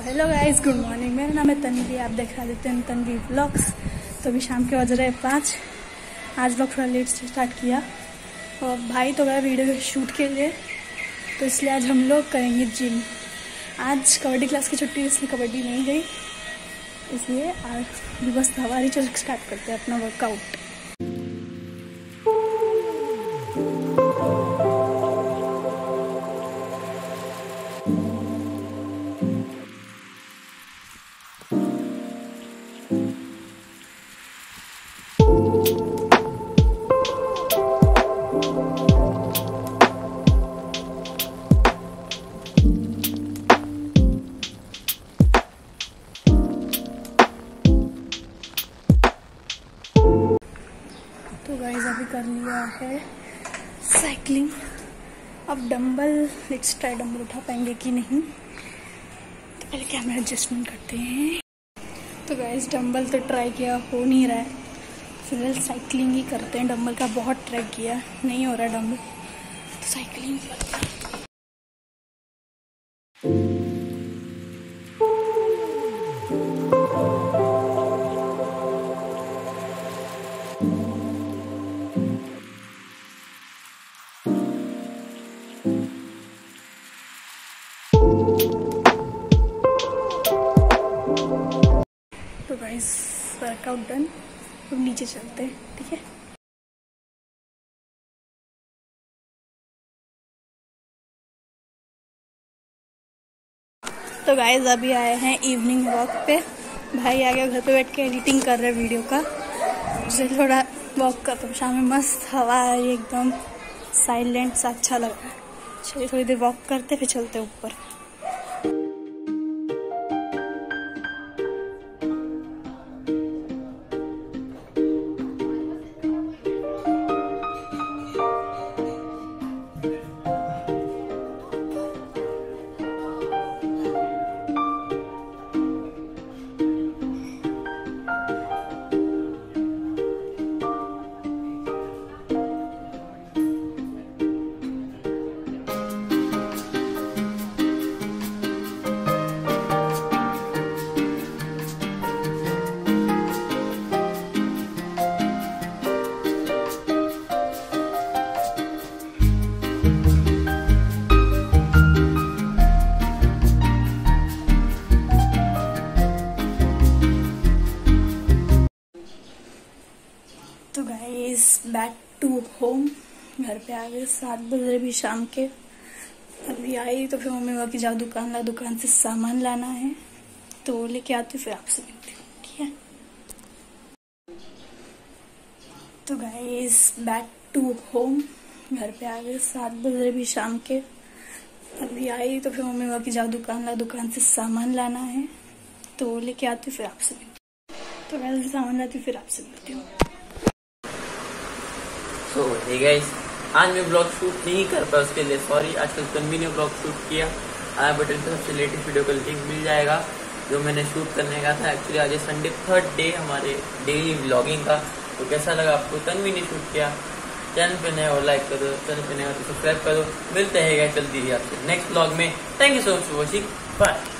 Hello guys, good morning. मेरा नाम है तन्वी, आप दिखा देते हैं तन्वी व्लॉग्स। तो अभी शाम के बज रहे 5। आज व्लॉग थोड़ा लेट से स्टार्ट किया और भाई तो गया वीडियो शूट के लिए, तो इसलिए आज हम लोग करेंगे जिम। आज कबड्डी क्लास की छुट्टी, इसलिए कबड्डी नहीं गई, इसलिए आज बस हमारी चल स्टार्ट करते हैं अपना वर्कआउट। तो गाइस अभी कर लिया है साइकिलिंग। अब डंबल, लेट्स ट्राई डंबल उठा पाएंगे कि नहीं। तो पहले कैमरा एडजस्टमेंट करते हैं। तो गाइस डंबल तो ट्राई किया, हो नहीं रहा है, फिलहाल साइकिलिंग ही करते हैं। डंबल का बहुत ट्राई किया, नहीं हो रहा डंबल, तो साइकिलिंग करते हैं। तो गाइस वर्कआउट डन, अब नीचे चलते हैं, ठीक है। तो गाइस अभी आए हैं इवनिंग वॉक पे। भाई आ गया, घर पे बैठ के एडिटिंग कर रहे वीडियो का। मुझे थोड़ा वॉक करता हूँ, शाम में मस्त हवा है, एकदम साइलेंट सा अच्छा लग रहा है। चलिए थोड़ी देर वॉक करते फिर चलते ऊपर। तो गाइस बैक टू होम, घर पे आ गए 7 बजे भी शाम के। अभी आई तो फिर मम्मी बोला कि जाओ दुकान से सामान लाना है, तो लेके आती फिर आपसे मिलती हूँ, ठीक है। तो गाइस बैक टू होम, घर पे आ गए 7 बजे भी शाम के। अभी आई तो फिर मम्मी बोला कि जाओ दुकान से सामान लाना है, तो लेके आती फिर आपसे मिलती हूँ। तो गाइस सामान लाती फिर आपसे मिलती हूँ। तो हे गाइस, आज मैं ब्लॉग शूट नहीं कर पाया, उसके लिए सॉरी। आजकल तन्वी ने ब्लॉग शूट किया, आई बटन पे सबसे लेटेस्ट वीडियो का लिंक मिल जाएगा जो मैंने शूट करने का था। एक्चुअली आज संडे, 3rd डे हमारे डेली व्लॉगिंग का। तो कैसा लगा आपको? तन्वी ने शूट किया। चैनल पे नए हो लाइक करो, चैनल पे नए हो तो सब्सक्राइब करो। मिलते हैं जल्दी ही आपसे नेक्स्ट ब्लॉग में। Thank you so much for watching, bye.